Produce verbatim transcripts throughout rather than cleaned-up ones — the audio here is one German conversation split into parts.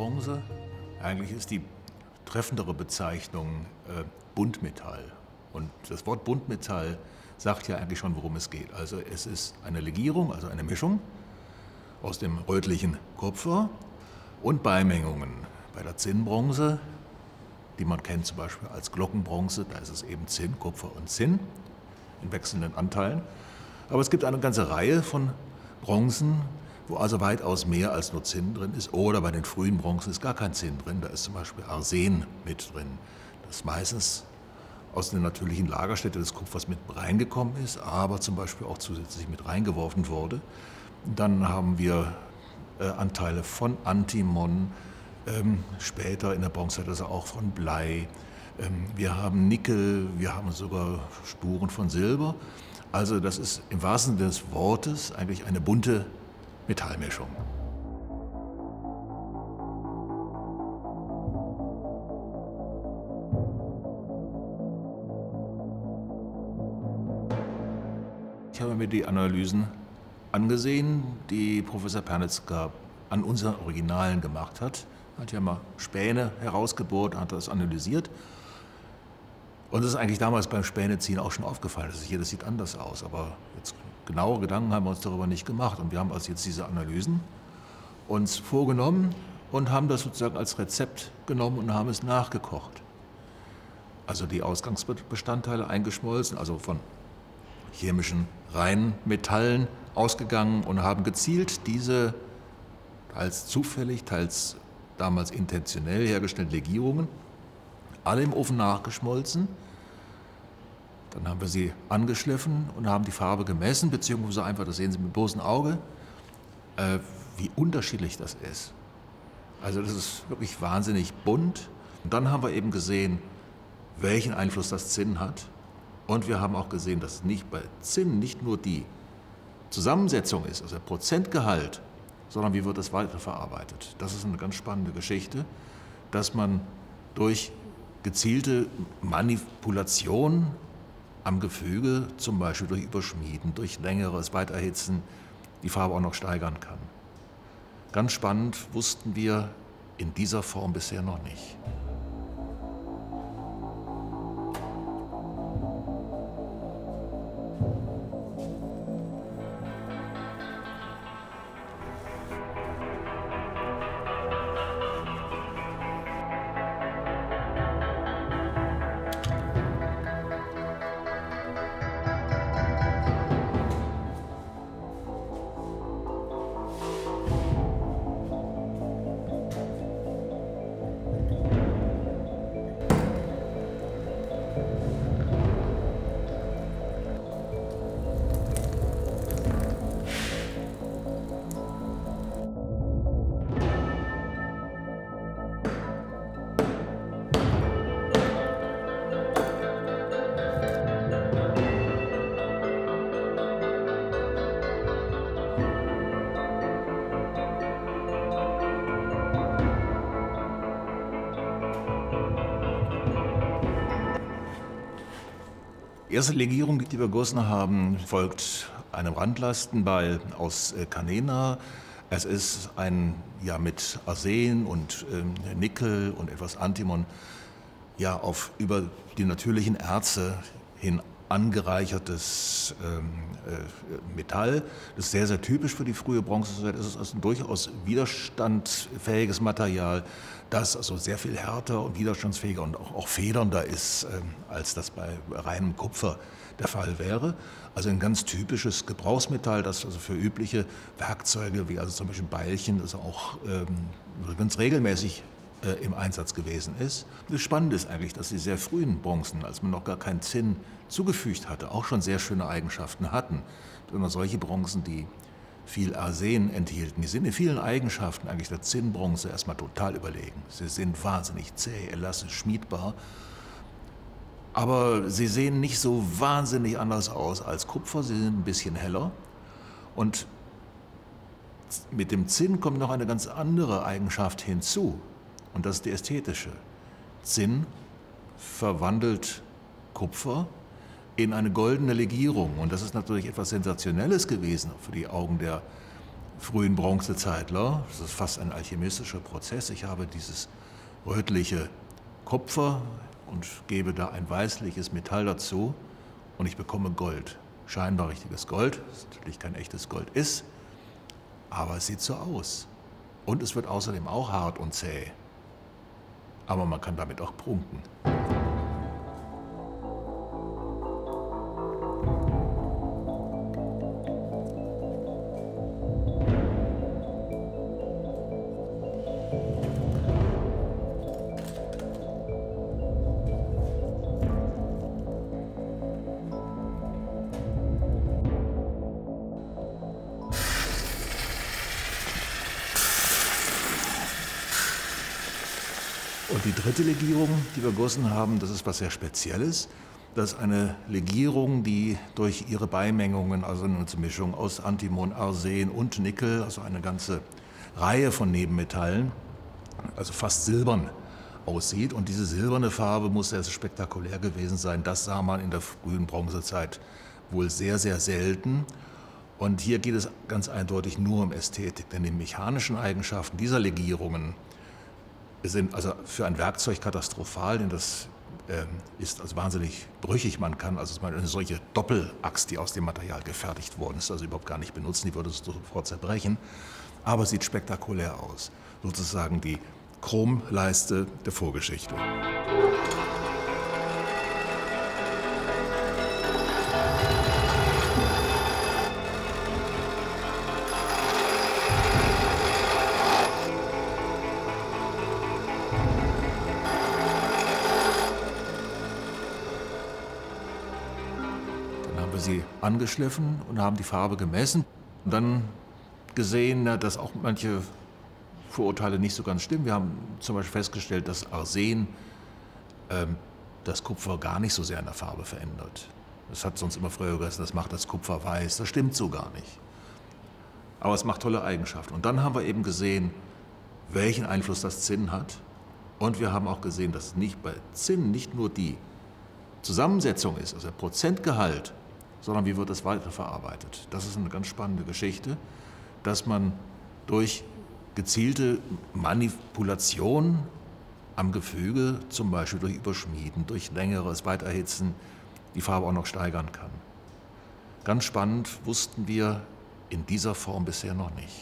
Zinnbronze. Eigentlich ist die treffendere Bezeichnung äh, Buntmetall. Und das Wort Buntmetall sagt ja eigentlich schon, worum es geht. Also es ist eine Legierung, also eine Mischung aus dem rötlichen Kupfer und Beimengungen. Bei der Zinnbronze, die man kennt zum Beispiel als Glockenbronze, da ist es eben Zinn, Kupfer und Zinn in wechselnden Anteilen. Aber es gibt eine ganze Reihe von Bronzen, wo also weitaus mehr als nur Zinn drin ist. Oder bei den frühen Bronzen ist gar kein Zinn drin, da ist zum Beispiel Arsen mit drin. Das meistens aus der natürlichen Lagerstätte des Kupfers mit reingekommen ist, aber zum Beispiel auch zusätzlich mit reingeworfen wurde. Dann haben wir äh, Anteile von Antimon, ähm, später in der Bronzezeit also auch von Blei. Ähm, wir haben Nickel, wir haben sogar Spuren von Silber. Also das ist im wahrsten Sinne des Wortes eigentlich eine bunte Metallmischung. Ich habe mir die Analysen angesehen, die Professor Pernitzka an unseren Originalen gemacht hat. Er hat ja mal Späne herausgebohrt, hat das analysiert. Und es ist eigentlich damals beim Späneziehen auch schon aufgefallen, dass jedes sieht anders aus. Aber jetzt genaue Gedanken haben wir uns darüber nicht gemacht. Und wir haben also jetzt diese Analysen uns vorgenommen und haben das sozusagen als Rezept genommen und haben es nachgekocht. Also die Ausgangsbestandteile eingeschmolzen, also von chemischen reinen Metallen ausgegangen und haben gezielt diese teils zufällig, teils damals intentionell hergestellten Legierungen alle im Ofen nachgeschmolzen. Dann haben wir sie angeschliffen und haben die Farbe gemessen, beziehungsweise einfach, das sehen Sie mit bloßem Auge, äh, wie unterschiedlich das ist. Also das ist wirklich wahnsinnig bunt. Und dann haben wir eben gesehen, welchen Einfluss das Zinn hat. Und wir haben auch gesehen, dass nicht bei Zinn nicht nur die Zusammensetzung ist, also der Prozentgehalt, sondern wie wird das weiterverarbeitet. Das ist eine ganz spannende Geschichte, dass man durch gezielte Manipulation am Gefüge, zum Beispiel durch Überschmieden, durch längeres Weiterhitzen, die Farbe auch noch steigern kann. Ganz spannend, wussten wir in dieser Form bisher noch nicht. Die erste Legierung, die wir gegossen haben, folgt einem Randlastenbeil aus Canena. Es ist ein ja, mit Arsen und äh, Nickel und etwas Antimon ja, auf über die natürlichen Erze hin angereichertes ähm, äh, Metall. Das ist sehr, sehr typisch für die frühe Bronzezeit. Es ist also ein durchaus widerstandsfähiges Material, das also sehr viel härter und widerstandsfähiger und auch, auch federnder ist, ähm, als das bei reinem Kupfer der Fall wäre. Also ein ganz typisches Gebrauchsmetall, das also für übliche Werkzeuge, wie also zum Beispiel Beilchen, also auch ähm, ganz regelmäßig äh, im Einsatz gewesen ist. Das Spannende ist eigentlich, dass die sehr frühen Bronzen, als man noch gar keinen Zinn zugefügt hatte, auch schon sehr schöne Eigenschaften hatten. Immer solche Bronzen, die viel Arsen enthielten, die sind in vielen Eigenschaften eigentlich der Zinnbronze erstmal total überlegen. Sie sind wahnsinnig zäh, elastisch, schmiedbar, aber sie sehen nicht so wahnsinnig anders aus als Kupfer, sie sind ein bisschen heller. Und mit dem Zinn kommt noch eine ganz andere Eigenschaft hinzu, und das ist die ästhetische. Zinn verwandelt Kupfer in eine goldene Legierung. Und das ist natürlich etwas Sensationelles gewesen für die Augen der frühen Bronzezeitler. Das ist fast ein alchemistischer Prozess. Ich habe dieses rötliche Kupfer und gebe da ein weißliches Metall dazu und ich bekomme Gold. Scheinbar richtiges Gold, das natürlich kein echtes Gold ist, aber es sieht so aus. Und es wird außerdem auch hart und zäh. Aber man kann damit auch prunken. Und die dritte Legierung, die wir gegossen haben, das ist was sehr Spezielles. Das ist eine Legierung, die durch ihre Beimengungen, also eine Mischung aus Antimon, Arsen und Nickel, also eine ganze Reihe von Nebenmetallen, also fast silbern aussieht. Und diese silberne Farbe muss sehr, sehr spektakulär gewesen sein. Das sah man in der frühen Bronzezeit wohl sehr, sehr selten. Und hier geht es ganz eindeutig nur um Ästhetik, denn die mechanischen Eigenschaften dieser Legierungen sind also für ein Werkzeug katastrophal, denn das äh, ist also wahnsinnig brüchig. Man kann also eine solche Doppelaxt, die aus dem Material gefertigt worden ist, also überhaupt gar nicht benutzen, die würde es sofort zerbrechen. Aber sieht spektakulär aus. Sozusagen die Chromleiste der Vorgeschichte. Sie angeschliffen und haben die Farbe gemessen und dann gesehen, dass auch manche Vorurteile nicht so ganz stimmen. Wir haben zum Beispiel festgestellt, dass Arsen ähm, das Kupfer gar nicht so sehr in der Farbe verändert. Das hat sonst immer früher gesagt, das macht das Kupfer weiß. Das stimmt so gar nicht. Aber es macht tolle Eigenschaften. Und dann haben wir eben gesehen, welchen Einfluss das Zinn hat. Und wir haben auch gesehen, dass nicht bei Zinn nicht nur die Zusammensetzung ist, also der Prozentgehalt, sondern wie wird es weiterverarbeitet. Das ist eine ganz spannende Geschichte, dass man durch gezielte Manipulation am Gefüge, zum Beispiel durch Überschmieden, durch längeres Weiterhitzen, die Farbe auch noch steigern kann. Ganz spannend, wussten wir in dieser Form bisher noch nicht.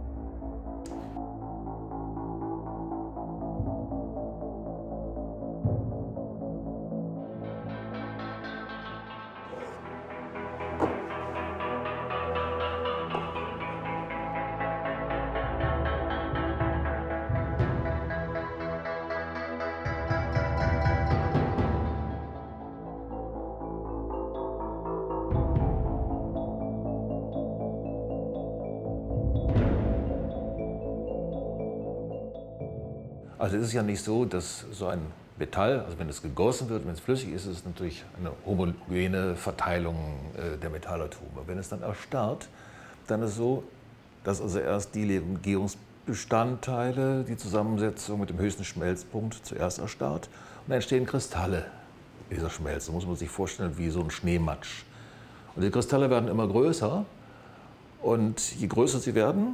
Also es ist ja nicht so, dass so ein Metall, also wenn es gegossen wird, wenn es flüssig ist, ist es natürlich eine homogene Verteilung äh, der Metallatome. Wenn es dann erstarrt, dann ist es so, dass also erst die Legierungsbestandteile, die Zusammensetzung mit dem höchsten Schmelzpunkt zuerst erstarrt und dann entstehen Kristalle dieser Schmelze. Das muss man sich vorstellen wie so ein Schneematsch. Und die Kristalle werden immer größer und je größer sie werden,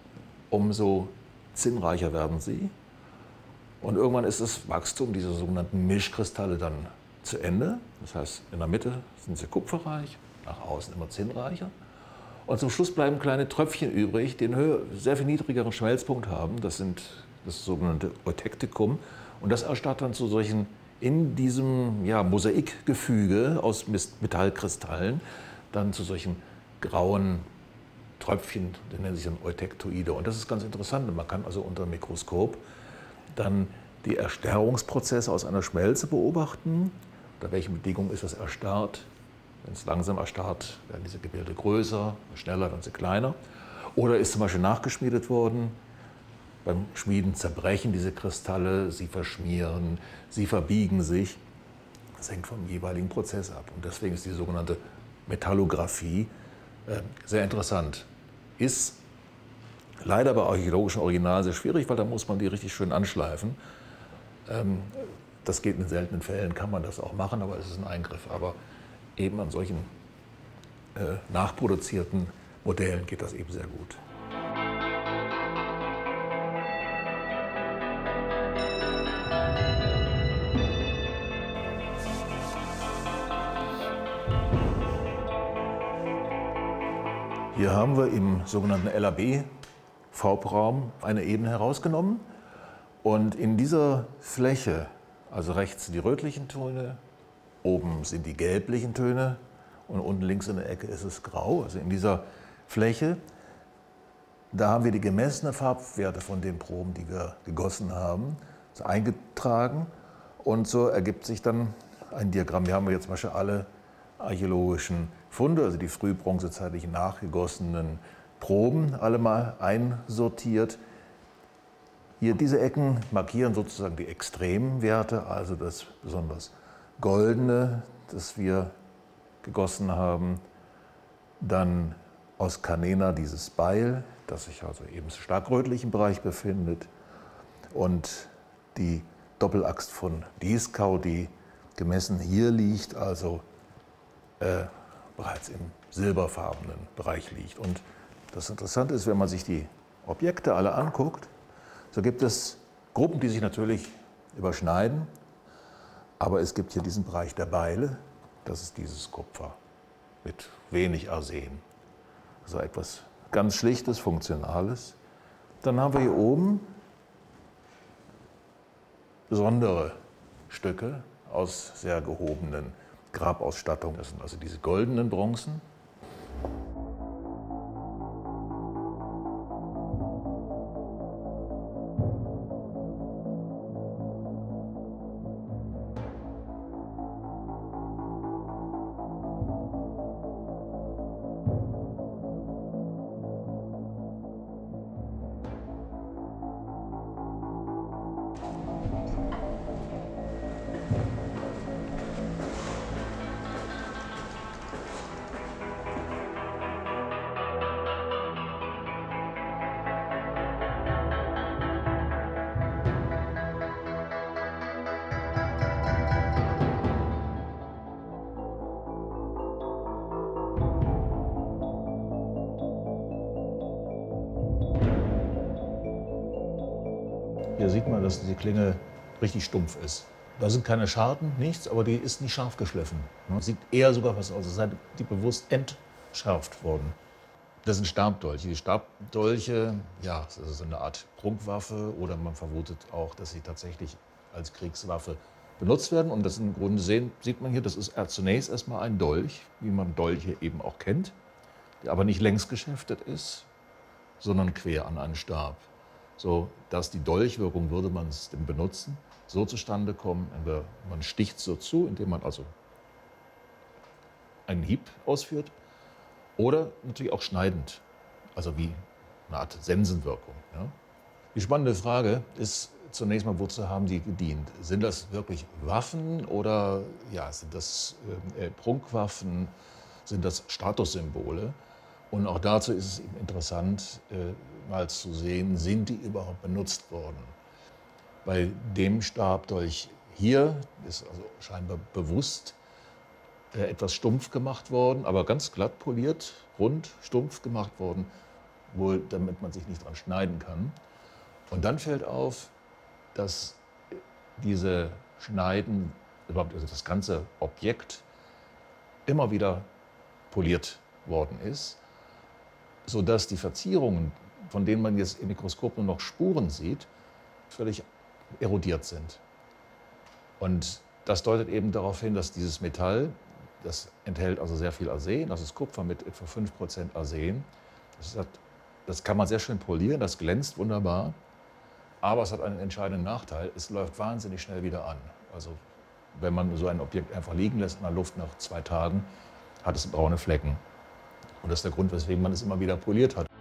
umso zinnreicher werden sie. Und irgendwann ist das Wachstum dieser sogenannten Mischkristalle dann zu Ende. Das heißt, in der Mitte sind sie kupferreich, nach außen immer zinnreicher. Und zum Schluss bleiben kleine Tröpfchen übrig, die einen sehr viel niedrigeren Schmelzpunkt haben. Das sind das sogenannte Eutektikum. Und das erstarrt dann zu solchen, in diesem ja, Mosaikgefüge aus Metallkristallen, dann zu solchen grauen Tröpfchen, die nennen sich dann Eutektoide. Und das ist ganz interessant. Man kann also unter dem Mikroskop dann die Erstarrungsprozesse aus einer Schmelze beobachten. Unter welchen Bedingungen ist das erstarrt? Wenn es langsam erstarrt, werden diese Gebilde größer, schneller werden sie kleiner. Oder ist zum Beispiel nachgeschmiedet worden. Beim Schmieden zerbrechen diese Kristalle, sie verschmieren, sie verbiegen sich. Das hängt vom jeweiligen Prozess ab. Und deswegen ist die sogenannte Metallographie äh, sehr interessant. Ist leider bei archäologischen Originalen sehr schwierig, weil da muss man die richtig schön anschleifen. Ähm, das geht in seltenen Fällen, kann man das auch machen, aber es ist ein Eingriff. Aber eben an solchen äh, nachproduzierten Modellen geht das eben sehr gut. Hier haben wir im sogenannten L A B-Farbraum eine Ebene herausgenommen. Und in dieser Fläche, also rechts die rötlichen Töne, oben sind die gelblichen Töne und unten links in der Ecke ist es grau. Also in dieser Fläche, da haben wir die gemessenen Farbwerte von den Proben, die wir gegossen haben, eingetragen. Und so ergibt sich dann ein Diagramm. Hier haben wir jetzt zum Beispiel alle archäologischen Funde, also die frühbronzezeitlich nachgegossenen Proben, alle mal einsortiert. Hier diese Ecken markieren sozusagen die Extremwerte, also das besonders Goldene, das wir gegossen haben. Dann aus Canena dieses Beil, das sich also eben im stark rötlichen Bereich befindet. Und die Doppelaxt von Dieskau, die gemessen hier liegt, also äh, bereits im silberfarbenen Bereich liegt. Und das Interessante ist, wenn man sich die Objekte alle anguckt, so gibt es Gruppen, die sich natürlich überschneiden, aber es gibt hier diesen Bereich der Beile, das ist dieses Kupfer mit wenig Arsen. Also etwas ganz Schlichtes, Funktionales. Dann haben wir hier oben besondere Stücke aus sehr gehobenen Grabausstattungen. Das sind also diese goldenen Bronzen. Hier sieht man, dass die Klinge richtig stumpf ist. Da sind keine Scharten, nichts, aber die ist nicht scharf geschliffen. Sieht eher sogar was aus, als sei die bewusst entschärft worden. Das sind Stabdolche. Die Stabdolche, ja, das ist eine Art Prunkwaffe oder man vermutet auch, dass sie tatsächlich als Kriegswaffe benutzt werden. Und das im Grunde sehen, sieht man hier, das ist zunächst erstmal ein Dolch, wie man Dolche eben auch kennt, der aber nicht längs geschäftet ist, sondern quer an einen Stab. So dass die Dolchwirkung, würde man es denn benutzen, so zustande kommen, man sticht so zu, indem man also einen Hieb ausführt, oder natürlich auch schneidend, also wie eine Art Sensenwirkung. Ja. Die spannende Frage ist zunächst mal, wozu haben die gedient? Sind das wirklich Waffen oder ja, sind das äh, Prunkwaffen, sind das Statussymbole? Und auch dazu ist es eben interessant, äh, mal zu sehen, sind die überhaupt benutzt worden? Bei dem Stabdolch hier ist also scheinbar bewusst äh, etwas stumpf gemacht worden, aber ganz glatt poliert, rund, stumpf gemacht worden, wohl damit man sich nicht dran schneiden kann. Und dann fällt auf, dass diese Schneiden, überhaupt also das ganze Objekt, immer wieder poliert worden ist, sodass die Verzierungen, von denen man jetzt im Mikroskop nur noch Spuren sieht, völlig erodiert sind. Und das deutet eben darauf hin, dass dieses Metall, das enthält also sehr viel Arsen, das ist Kupfer mit etwa fünf Prozent Arsen. Das, hat, das kann man sehr schön polieren, das glänzt wunderbar, aber es hat einen entscheidenden Nachteil, es läuft wahnsinnig schnell wieder an. Also wenn man so ein Objekt einfach liegen lässt in der Luft, nach zwei Tagen hat es braune Flecken. Und das ist der Grund, weswegen man es immer wieder poliert hat.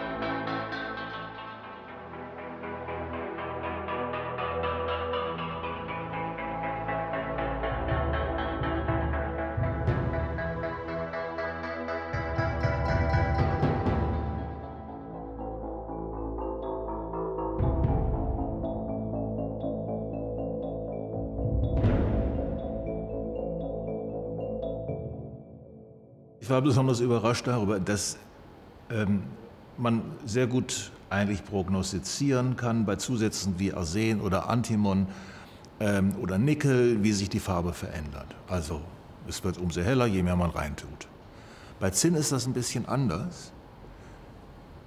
Ich war besonders überrascht darüber, dass ähm, man sehr gut eigentlich prognostizieren kann bei Zusätzen wie Arsen oder Antimon ähm, oder Nickel, wie sich die Farbe verändert. Also es wird umso heller, je mehr man reintut. Bei Zinn ist das ein bisschen anders.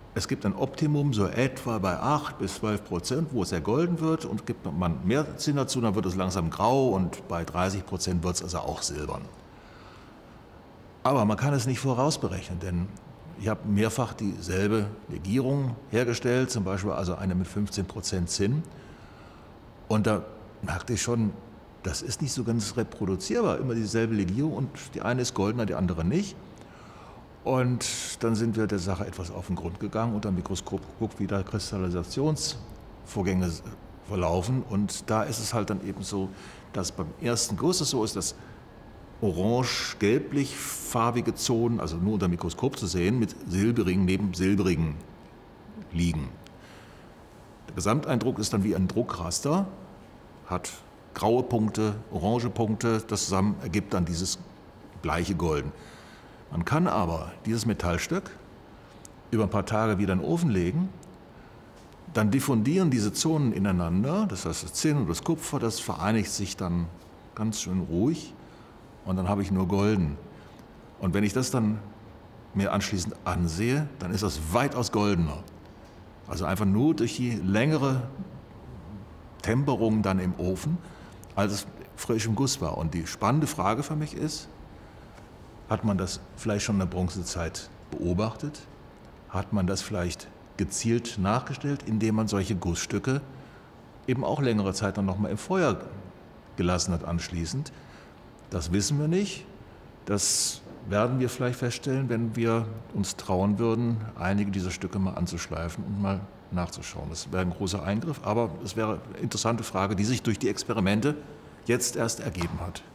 Es gibt ein Optimum so etwa bei acht bis zwölf Prozent, wo es sehr golden wird, und gibt man mehr Zinn dazu, dann wird es langsam grau, und bei dreißig Prozent wird es also auch silbern. Aber man kann es nicht vorausberechnen, denn ich habe mehrfach dieselbe Legierung hergestellt, zum Beispiel also eine mit fünfzehn Prozent Zinn. Und da merkte ich schon, das ist nicht so ganz reproduzierbar, immer dieselbe Legierung, und die eine ist goldener, die andere nicht. Und dann sind wir der Sache etwas auf den Grund gegangen, unter dem Mikroskop geguckt, wie da Kristallisationsvorgänge verlaufen. Und da ist es halt dann eben so, dass beim ersten Guss es so ist, dass orange-gelblich farbige Zonen, also nur unter dem Mikroskop zu sehen, mit silberigen neben silberigen liegen. Der Gesamteindruck ist dann wie ein Druckraster, hat graue Punkte, orange Punkte, das zusammen ergibt dann dieses bleiche Golden. Man kann aber dieses Metallstück über ein paar Tage wieder in den Ofen legen, dann diffundieren diese Zonen ineinander, das heißt das Zinn und das Kupfer, das vereinigt sich dann ganz schön ruhig, und dann habe ich nur golden. Und wenn ich das dann mir anschließend ansehe, dann ist das weitaus goldener. Also einfach nur durch die längere Temperung dann im Ofen, als es frisch im Guss war. Und die spannende Frage für mich ist, hat man das vielleicht schon in der Bronzezeit beobachtet? Hat man das vielleicht gezielt nachgestellt, indem man solche Gussstücke eben auch längere Zeit dann noch mal im Feuer gelassen hat anschließend? Das wissen wir nicht. Das werden wir vielleicht feststellen, wenn wir uns trauen würden, einige dieser Stücke mal anzuschleifen und mal nachzuschauen. Das wäre ein großer Eingriff, aber es wäre eine interessante Frage, die sich durch die Experimente jetzt erst ergeben hat.